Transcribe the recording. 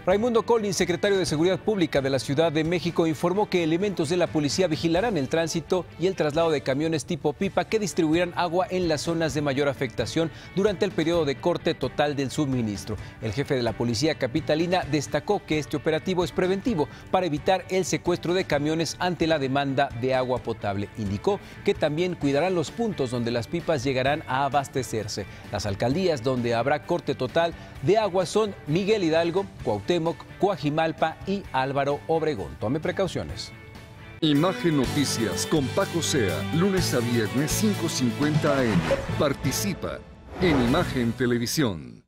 Raimundo Collins, secretario de Seguridad Pública de la Ciudad de México, informó que elementos de la policía vigilarán el tránsito y el traslado de camiones tipo pipa que distribuirán agua en las zonas de mayor afectación durante el periodo de corte total del suministro. El jefe de la policía capitalina destacó que este operativo es preventivo para evitar el secuestro de camiones ante la demanda de agua potable. Indicó que también cuidarán los puntos donde las pipas llegarán a abastecerse. Las alcaldías donde habrá corte total de agua son Miguel Hidalgo, Cuauhtémoc, Coajimalpa y Álvaro Obregón. Tome precauciones. Imagen Noticias con Paco Sea, lunes a viernes 5:50 AM. Participa en Imagen Televisión.